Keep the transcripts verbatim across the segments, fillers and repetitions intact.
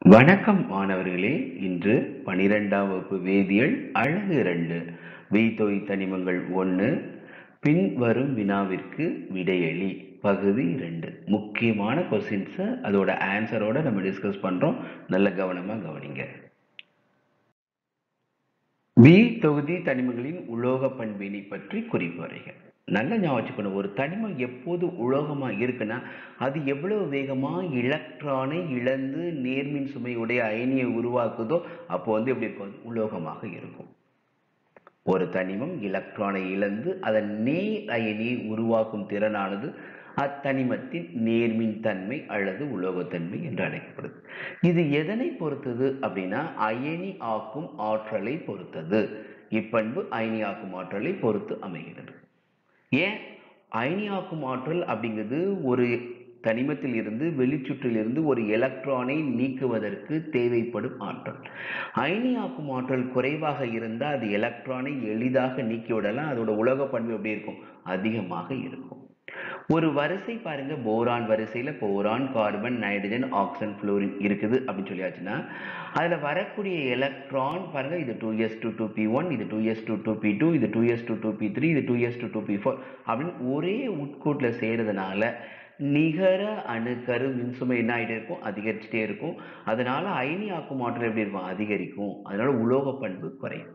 வணக்கம் மாணவர்களே. இன்று பனிரெண்டாம் வகுப்பு வேதியியல் அழகு இரண்டு வேதித்தொகுதி தனிமங்கள் ஒன்று பின்வரும் வினாவிற்கு விடையளி பகுதி இரண்டு. முக்கியமான கொஸ்டின்ஸை அதோட ஆன்சரோட நம்ம டிஸ்கஸ் பண்றோம். நல்ல கவனமா கவனிங்க. பி தொகுதி தனிமங்களின் உலோக பண்பினை பற்றி குறிப்பு வரைக. நல்ல ஞாபகம், ஒரு தனிமம் எப்போது உலோகமா இருக்குன்னா அது எவ்வளவு வேகமா எலக்ட்ரானை இழந்து நேர்மின் சுமையுடைய அயனியை உருவாக்குதோ அப்போ வந்து எப்படி இருக்கும், உலோகமாக இருக்கும். ஒரு தனிமம் எலக்ட்ரானை இழந்து அதன் நேர் அயனியை உருவாக்கும் திறனானது அத்தனிமத்தின் நேர்மின் தன்மை அல்லது உலோகத்தன்மை என்று அழைக்கப்படுது. இது எதனை பொறுத்தது அப்படின்னா அயனி ஆக்கும் ஆற்றலை பொறுத்தது. இப்பண்பு அயனி ஆக்கும் ஆற்றலை பொறுத்து அமைகிறது. ஏன் அயனியாக்கும் ஆற்றல் அப்படிங்கிறது ஒரு தனிமத்தில் இருந்து வெளிச்சுற்றில் இருந்து ஒரு எலக்ட்ரானை நீக்குவதற்கு தேவைப்படும் ஆற்றல். அயனியாக்கும் ஆற்றல் குறைவாக இருந்தால் அது எலக்ட்ரானை எளிதாக நீக்கிவிடலாம். அதோட உலோக பண்பு எப்படி இருக்கும், அதிகமாக இருக்கும். ஒரு வரிசை பாருங்க, போரான் வரிசையில boron, carbon, nitrogen, oxygen, fluorine இருக்குது அப்படின்னு சொல்லியாச்சுன்னா அதுல வரக்கூடிய எலக்ட்ரான் பாருங்க, இது two s two two p one, இது two s two two B two, இது two s two two p three, இது two s two two B four அப்படின்னு ஒரே உட்கூட்டுல செய்யறதுனால நிகர அணுக்கரு மின்சுமை என்ன ஆகிட்டே இருக்கும், அதிகரிச்சுட்டே இருக்கும். அதனால அயனி ஆக்கும் ஆற்றல் எப்படி இருக்கும், அதிகரிக்கும். அதனால உலோக பண்பு குறையும்.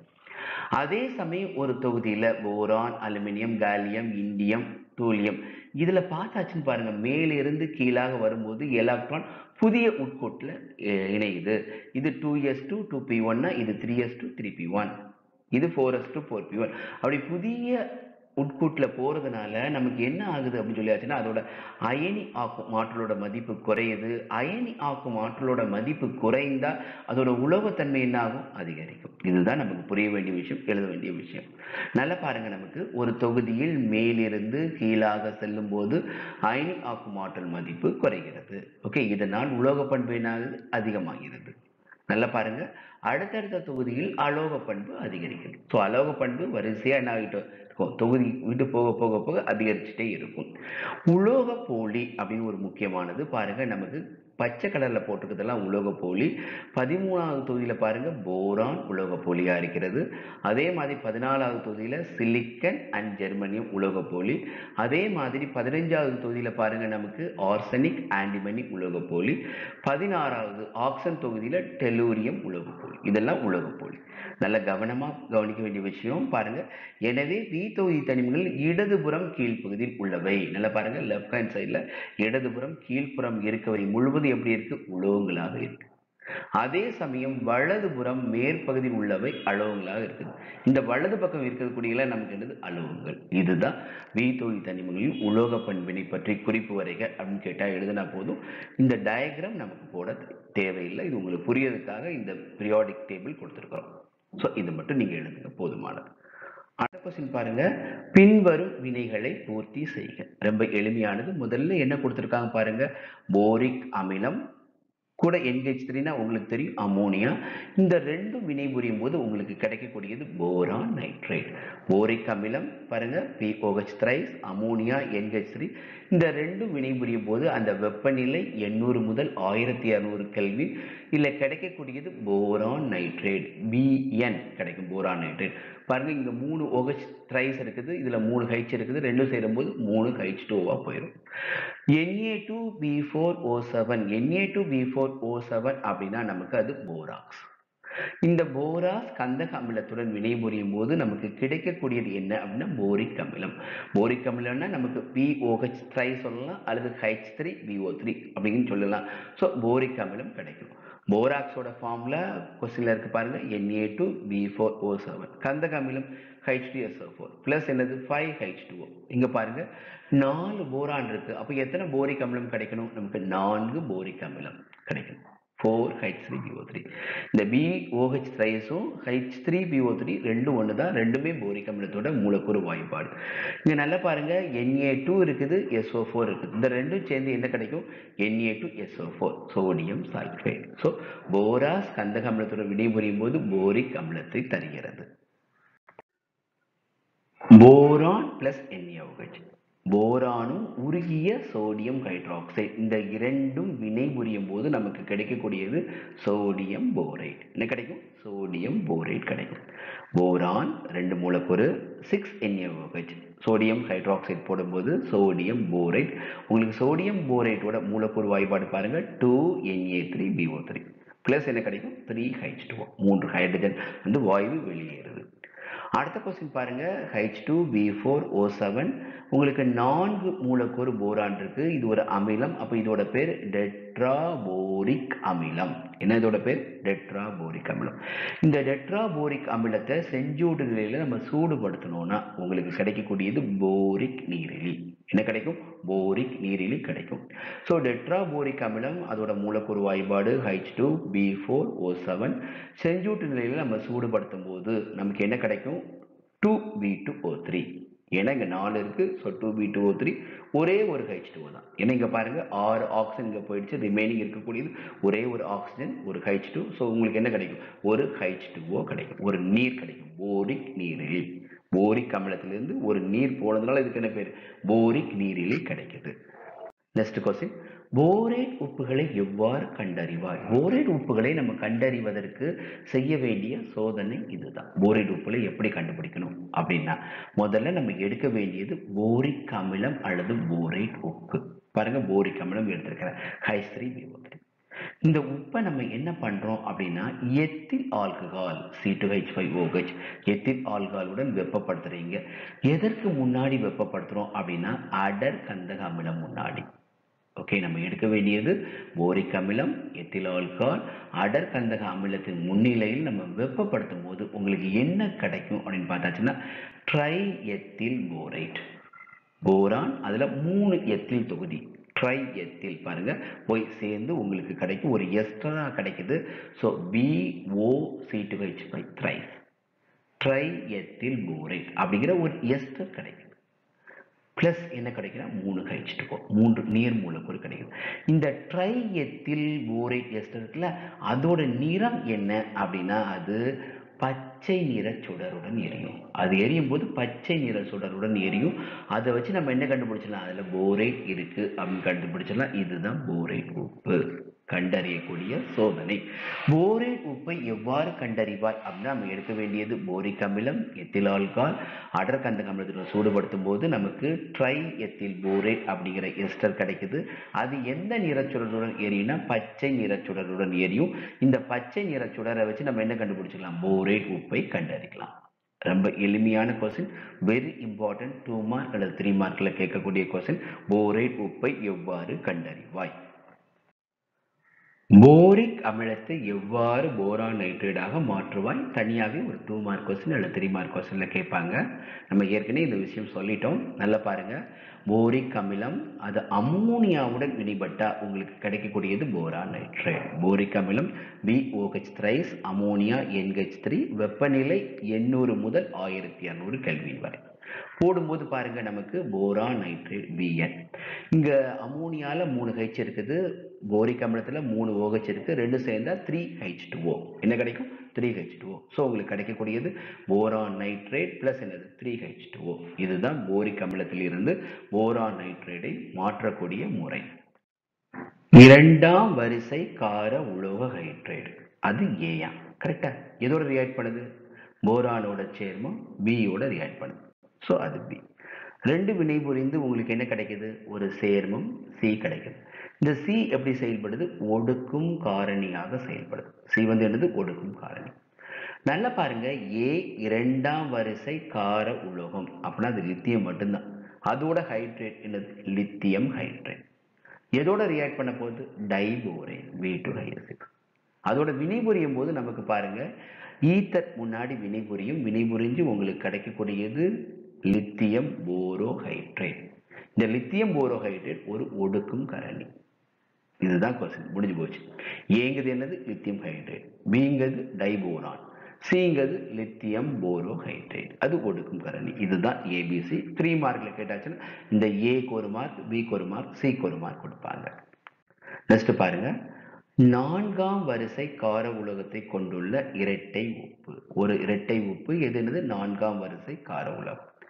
அதே சமயம் ஒரு தொகுதியில boron, aluminium, gallium, indium, thallium இதுல பார்த்தாச்சுன்னு பாருங்க, மேலிருந்து கீழாக வரும்போது எலக்ட்ரான் புதிய உட்கூட்டுல இணையுது. இது two s two two p ஒன்னா, இது three s two three p one, இது four s two four p one. அப்படி புதிய உட்கூட்டுல போறதுனால நமக்கு என்ன ஆகுது அப்படின்னு சொல்லியாச்சுன்னா அதோட அயனி ஆக்கும் ஆற்றலோட மதிப்பு குறையுது. அயனி ஆக்கும் ஆற்றலோட மதிப்பு குறைந்தா அதோட உலோகத்தன்மை என்ன ஆகும், அதிகரிக்கும். இதுதான் நமக்கு புரிய வேண்டிய விஷயம், எழுத வேண்டிய விஷயம். நல்லா பாருங்க, நமக்கு ஒரு தொகுதியில் மேலிருந்து கீழாக செல்லும் போது அயனி ஆக்கும் ஆற்றல் மதிப்பு குறைகிறது. ஓகே, இதனால் உலோக பண்பு என்ன ஆகுது, அதிகமாகிறது. நல்லா பாருங்க, அடுத்தடுத்த தொகுதியில் அலோக பண்பு அதிகரிக்கிறது. ஸோ அலோக பண்பு வரிசையா என்ன ஆகிட்டு இருக்கும், தொகுதி விட்டு போக போக போக அதிகரிச்சுட்டே இருக்கும். உலோக போலி அப்படின்னு ஒரு முக்கியமானது பாருங்க, நமக்கு பச்சை கலர்ல போட்டிருக்கிறதெல்லாம் உலோக போலி. பதிமூணாவது தொகுதியில பாருங்க போரான் உலோக போலியா இருக்கிறது. அதே மாதிரி பதினாலாவது தொகுதியில சிலிக்கன் அண்ட் ஜெர்மனியம் உலோக போலி. அதே மாதிரி பதினைஞ்சாவது தொகுதியில பாருங்க நமக்கு ஆர்சனிக் ஆன்டிமனி உலோக போலி. பதினாறாவது ஆக்சன் தொகுதியில டெலூரியம் உலோக போலி. இதெல்லாம் உலோக போலி. நல்ல கவனமா கவனிக்க வேண்டிய விஷயம் பாருங்க. எனவே வி தொகுதி தனிமங்கள் இடதுபுறம் கீழ்ப்பகுதியில் உள்ளவை. நல்லா பாருங்க, லெஃப்ட் ஹேண்ட் சைட்ல இடதுபுறம் கீழ்ப்புறம் இருக்கவை முழுவதும் எப்படி இருக்கு, உலோகங்களாக இருக்கு. அதே சமயம் வலதுபுறம் மேற்பகுதியில் உள்ளவை அலோகங்களாக இருக்குது. இந்த வலது பக்கம் இருக்கக்கூடிய நமக்கு என்னது, அலோகங்கள். இதுதான் வி தொகுதி தனிமங்களின் உலோக பண்பினை பற்றி குறிப்பு வரைக அப்படின்னு கேட்டா எழுதினா போதும். இந்த டயக்ராம் நமக்கு போட தேவையில்லை. இது உங்களுக்கு புரியறதுக்காக இந்த பீரியாடிக் டேபிள் கொடுத்திருக்கிறோம். ஸோ இது மட்டும் நீங்க எழுதுங்க, போதுமானது. அடுத்த கொஸ்டின் பாருங்க, பின்வரும் வினைகளை பூர்த்தி செய்க. ரொம்ப எளிமையானது. முதல்ல என்ன கொடுத்திருக்காங்க பாருங்க, போரிக் அமிலம் கூட என் ஹெச் த்ரீ னா உங்களுக்கு தெரியும் அமோனியா. இந்த ரெண்டும் வினை புரியும் போது உங்களுக்கு கிடைக்கக்கூடியது போரான் நைட்ரேட். போரிக் அமிலம் பாருங்க B O H thrice, ammonia N H three. இந்த ரெண்டும் வினை புரியும் போது அந்த வெப்பநிலை எண்ணூறு முதல் ஆயிரத்தி அறுநூறு கெல்வின். இல்ல கிடைக்கக்கூடியது போரான் நைட்ரேட், பி என் கிடைக்கும் போரான் நைட்ரேட். பாருங்க, இங்க மூணு OH த்ரைஸ் இருக்குது, இதுல மூணு H இருக்குது, ரெண்டும் சேரும் போது மூணு ஹெச் டூ ஓ போயிடும். N A two B four O seven, N A two B four O seven அப்படின்னா நமக்கு அது போராக்ஸ். இந்த போராஸ் கந்தக அமிலத்துடன் வினைபுரியும் போது நமக்கு கிடைக்கக்கூடியது என்ன அப்படின்னா போரிக் அமிலம். போரிக் அமிலம்னா நமக்கு பி ஓ ஹெச் த்ரைஸ் சொல்லலாம், அல்லது H three B O three அப்படின்னு சொல்லலாம். ஸோ போரிக் அமிலம் கிடைக்கும். போராக்ஸோட ஃபார்ம்ல கொஸ்டின்ல இருக்கு பாருங்க, N A two B four O seven, கந்தக அமிலம் H two S O four plus என்னது ஃபைவ் ஹெச் டூ ஓ. இங்க பாருங்க நாலு போரான் இருக்கு. அப்ப எத்தனை போரிக் அமிலம் கிடைக்கணும், நமக்கு நான்கு போரிக் அமிலம் கிடைக்கும். Four H three B O three. இந்த பி ஓ ஹெச் த்ரைஸும் H three B O three ரெண்டும் ஒன்று தான், ரெண்டுமே போரிக் அமிலத்தோட மூலக்கூறு வாய்ப்பாடு. இங்க நல்லா பாருங்க, என் ஏ டூ இருக்குது, எஸ் ஓ ஃபோர் இருக்குது. இந்த ரெண்டும் சேர்ந்து என்ன கிடைக்கும், N A two S O four, sodium sulphate. So borax கந்தக அமிலத்தோட வினைபுரியும் போது போரிக் அமிலத்தை தருகிறது. Boron plus N A O H. போரானும் உருகிய சோடியம் ஹைட்ராக்சைடு இந்த இரண்டும் வினைபுரியும் போது நமக்கு கிடைக்கக்கூடியது சோடியம் போரேட். என்ன கிடைக்கும்? சோடியம் போரேட் கிடைக்கும். போரான் ரெண்டு மூலக்கூறு six N A O H, sodium hydroxide போடும்போது சோடியம் போரேட். உங்களுக்கு சோடியம் போரேட்டோட மூலக்கூறு வாய்ப்பாடு பாருங்க, two N A three B O three plus என்ன கிடைக்கும்? த்ரீ ஹெச் டூ ஓ, மூன்று ஹைட்ரஜன் வந்து வாயு வெளியேறுது. அடுத்த கொஸ்டின் பாருங்க, H two B four O seven. உங்களுக்கு நான்கு மூலக்கூறு போரான் இருக்கு. இது ஒரு அமிலம். அப்ப இதோட பேர் டெட்ராபோரிக் அமிலம். என்ன இதோட பேர்? டெட்ராபோரிக் அமிலம். இந்த டெட்ராபோரிக் அமிலத்தை செஞ்சூடு நிலையில நம்ம சூடுபடுத்தணும்னா உங்களுக்கு கிடைக்கக்கூடியது போரிக் நீரிலி. என்ன கிடைக்கும்? போரிக் நீரிலி கிடைக்கும். ஸோ டெட்ராபோரிக் அமிலம் அதோட மூலக்கூறு வாய்ப்பாடு H two B four O seven. செஞ்சூட்டு நிலையில நம்ம சூடுபடுத்தும் போது நமக்கு என்ன கிடைக்கும்? Two B two O three. ஏன்னா இங்க நாலு இருக்கு. So two B two O three ஒரே ஒரு ஹெச் டூ தான். ஏன்னா இங்க பாருங்க ஆறு ஆக்சிஜன் இங்க போயிடுச்சு. ரிமைனிங் இருக்கக்கூடியது ஒரே ஒரு ஆக்சிஜன், ஒரு ஹெச் டூ. ஸோ உங்களுக்கு என்ன கிடைக்கும்? ஒரு ஹெச் டூ ஓ கிடைக்கும், ஒரு நீர் கிடைக்கும், போரிக் நீரிலி. போரிக் அமிலத்திலிருந்து ஒரு நீர் போனதுனால இதுக்கு என்ன பேர்? போரிக் நீரிலி கிடைக்குது. நெக்ஸ்ட் கொஸ்டின், போரேட் உப்புகளை எவ்வாறு கண்டறிவாய்? போரேட் உப்புகளை நம்ம கண்டறிவதற்கு செய்ய வேண்டிய சோதனை இதுதான். போரேட் உப்புகளை எப்படி கண்டுபிடிக்கணும் அப்படின்னா, முதல்ல நம்ம எடுக்க வேண்டியது போரிக் அமிலம் அல்லது போரேட் உப்பு. பாருங்க, போரிக் அமிலம் எடுத்திருக்கிறேன், H three B O three. இந்த உப்பை நம்ம என்ன பண்றோம் அப்படின்னா, ethyl alcohol C two H five O H ethyl ஆல்கஹாலுடன் வெப்பப்படுத்துறீங்க. எதற்கு முன்னாடி வெப்பப்படுத்துறோம் அப்படின்னா, அடர் கந்தக அமிலம் முன்னாடி. ஓகே, நம்ம எடுக்க வேண்டியது போரிக் அமிலம், எத்தில் ஆல்கஹால், அடர் கந்தக அமிலத்தின் முன்னிலையில் நம்ம வெப்பப்படுத்தும் போது உங்களுக்கு என்ன கிடைக்கும் அப்படின்னு பார்த்தாச்சுன்னா, ட்ரை எத்தில் போரேட். போரான் அதுல மூணு எத்தில் தொகுதி, ட்ரை எத்தில் பாருங்க போய் சேர்ந்து உங்களுக்கு கிடைக்கும், ஒரு எஸ்டரா கிடைக்குது. So B O C two H five thrice, tri ethyl borate அப்படிங்கிற ஒரு எஸ்டர் கிடைக்குது. பிளஸ் என்ன கிடைக்குன்னா மூணு ஹெச் டூ ஓ, மூன்று நீர் மூலக்கூறு கிடைக்குது. இந்த ட்ரை எத்தில் போரேட் எஸ்டர் இருக்குல்ல, அதோட நிறம் என்ன அப்படின்னா அது பச்சை நிற சுடருடன் எரியும். அது எரியும் போது பச்சை நிற சுடருடன் எரியும். அதை வச்சு நம்ம என்ன கண்டுபிடிச்சலாம்? அதுல போரேட் இருக்கு அப்படின்னு கண்டுபிடிச்சலாம். இதுதான் போரேட் உப்பு கண்டறியக்கூடிய சோதனை. போரேட் உப்பை எவ்வாறு கண்டறிவாய் அப்படின்னா, நம்ம எடுக்க வேண்டியது போரிக் அமிலம், எத்தில் ஆல்கஹால், அடர் கந்தக அமிலத்துடன் சூடுபடுத்தும் போது நமக்கு ட்ரை எத்தில் போரேட் அப்படிங்கிற எஸ்டர் கிடைக்குது. அது எந்த நிறச்சுடருடன் எரியும்னா பச்சை நிறச்சுடருடன் எரியும். இந்த பச்சை நிறச்சுடரை வச்சு நம்ம என்ன கண்டுபிடிச்சிக்கலாம்? போரேட் உப்பை கண்டறிக்கலாம். ரொம்ப எளிமையான question, very important. Two mark அல்லது த்ரீ மார்க்ல கேட்கக்கூடிய கொஸ்டின், போரேட் உப்பை எவ்வாறு கண்டறிவாய்? போரிக் அமிலத்தை எவ்வாறு போரான் நைட்ரேட்டாக மாற்றுவாய்? தனியாகவே ஒரு டூ மார்க் கொஸ்டின் அல்லது த்ரீ மார்க் கொஸ்டின்ல கேட்பாங்க. நம்ம ஏற்கனவே இந்த விஷயம் சொல்லிட்டோம், நல்லா பாருங்க. போரிக் அமிலம் அது அம்மோனியாவுடன் வினைபட்டா உங்களுக்கு கிடைக்கக்கூடியது போரான் நைட்ரேட். போரிக் அமிலம் B O H thrice, ammonia N H three, வெப்பநிலை எண்ணூறு முதல் ஆயிரத்தி இரநூறு கெல்வின் வரை. போடும்போது பாருங்க நமக்கு போரான் நைட்ரேட் பி என். இங்க அமோனியால மூணு ஹெச் இருக்குது, போரிக் அமிலத்துல மூணு ஓ ஹெச் இருக்கு, ரெண்டு சேர்ந்தா த்ரீ ஹெச் டூ ஓ. என்ன கிடைக்கும்? Three H two O. So உங்களுக்கு கிடைக்கக்கூடியது போரான் நைட்ரேட் பிளஸ் என்னது? Three H two O. இதுதான் போரிக் அமிலத்தில் இருந்து போரான் நைட்ரேட்டை மாற்றக்கூடிய முறை. இரண்டாம் வரிசை கார உலோக ஹைட்ரேட் அது ஏயா? கரெக்டா? எதோட ரியாக்ட் பண்ணுது? போரானோட சேர்மம் பியோட ரியாக்ட் பண்ணுது. ஸோ அது பி. ரெண்டு வினை புரிந்து உங்களுக்கு என்ன கிடைக்குது? ஒரு சேர்மம் சி கிடைக்குது. இந்த சி எப்படி செயல்படுது? ஒடுக்கும் காரணியாக செயல்படுது. சி வந்து என்னது? ஒடுக்கும் காரணி. நல்லா பாருங்க, ஏ இரண்டாம் வரிசை கார உலோகம் அப்படின்னா அது லித்தியம் மட்டும்தான். அதோட ஹைட்ரேட் என்னது? Lithium hydrate. எதோட ரியாக்ட் பண்ண போகுது? Diborane B two H six. அதோட வினை புரியும் போது நமக்கு பாருங்க, ஈத்தர் முன்னாடி வினை புரியும். வினை புரிஞ்சு உங்களுக்கு கிடைக்கக்கூடியது லித்தியம் போரோஹைட்ரேட். இந்த லித்தியம் போரோஹைட்ரேட் ஒரு ஒடுக்கும் காரணி. இதுதான் கொஸ்டின், முடிஞ்சு போச்சு. ஏங்கிறது என்னது? Lithium hydrate. பிங்கிறது டைபோரான், சிங்கிறது லித்தியம் போரோஹைட்ரேட், அது ஒடுக்கும் காரணி. இதுதான் ஏபிசி. த்ரீ மார்க்ல கேட்டாச்சுன்னா இந்த ஏக்கு ஒரு மார்க், பிக்கு ஒரு மார்க், சிக்கு ஒரு மார்க் கொடுப்பாங்க. நெக்ஸ்ட் பாருங்க, நான்காம் வரிசை கார உலோகத்தை கொண்டுள்ள இரட்டை உப்பு. ஒரு இரட்டை உப்பு எது? என்னது? நான்காம் வரிசை கார உலோகம்.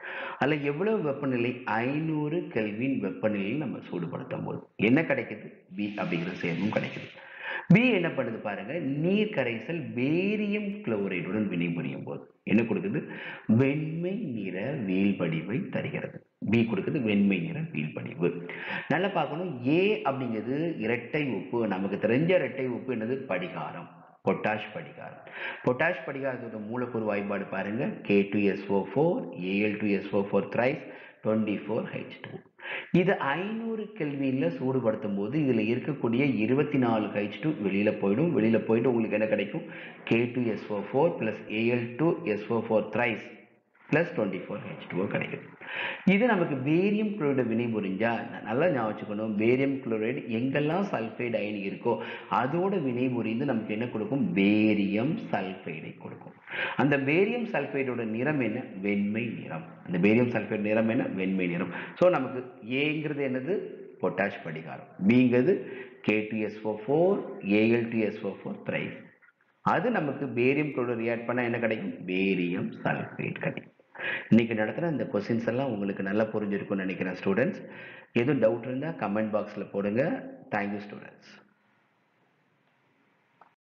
அதில் எவ்வளவு வெப்பநிலை? ஐநூறு கெல்வின் வெப்பநிலையில் நம்ம சூடுபடுத்தும் போது என்ன கிடைக்குது? பி அப்படிங்கிற சேர்மம் கிடைக்குது. பி என்ன பண்ணுது பாருங்க, நீர் கரைசல் பேரியம் குளோரைடுடன் வினைபுரியும் போது என்ன கொடுக்குது? வெண்மை நிற வீழ்படிவை தருகிறது. பி கொடுக்குது வெண்மை நிற வீழ்படிவு. நல்லா பார்க்கணும். ஏ அப்படிங்கிறது இரட்டை உப்பு. நமக்கு தெரிஞ்ச இரட்டை உப்பு என்னது? படிகாரம், பொட்டாஷ் படிகாரம். பொட்டாஷ் படிகாரத்தோட மூலக்கூறு வாய்ப்பாடு பாருங்க, K two S O four, A L two S O four thrice, twenty four H two. இது ஐநூறு கெல்வின்ல சூடுபடுத்தும் போது இதுல இருக்கக்கூடிய இருபத்தி நாலு ஹெச் டூ வெளியில போயிடும். வெளியில போயிட்டு உங்களுக்கு என்ன கிடைக்கும்? K two S O four plus A L two S O four thrice plus twenty four H two கிடைக்கும். இது நமக்கு பேரியம் குளோரைடு வினைபுரிஞ்சா நல்லா ஞாபகம் வச்சுக்கணும். பேரியம் குளோரைடு எங்கெல்லாம் சல்ஃபைடு அயனி இருக்கோ அதோட வினைபுரிந்து நமக்கு என்ன கொடுக்கும்? பேரியம் சல்ஃபைடை கொடுக்கும். அந்த பேரியம் சல்ஃபைடோட நிறம் என்ன? வெண்மை நிறம். அந்த பேரியம் சல்ஃபைடு நிறம் என்ன? வெண்மை நிறம். ஸோ நமக்கு ஏங்கிறது என்னது? பொட்டாஷ் படிகாரம். பிங்கிறது K two S O four, A L two S O four thrice. அது நமக்கு பேரியம் குளோரைடு ரியாக்ட் பண்ணா என்ன கிடைக்கும்? பேரியம் சல்ஃபைடு கிடைக்கும். இன்னைக்கு நடத்துகிற இந்த கொஸ்டின்ஸ் எல்லாம் உங்களுக்கு நல்லா புரிஞ்சிருக்கும்னு நினைக்கிறேன் ஸ்டூடெண்ட்ஸ். எதுவும் டவுட் இருந்தால் கமெண்ட் பாக்ஸில் போடுங்க. Thank you students.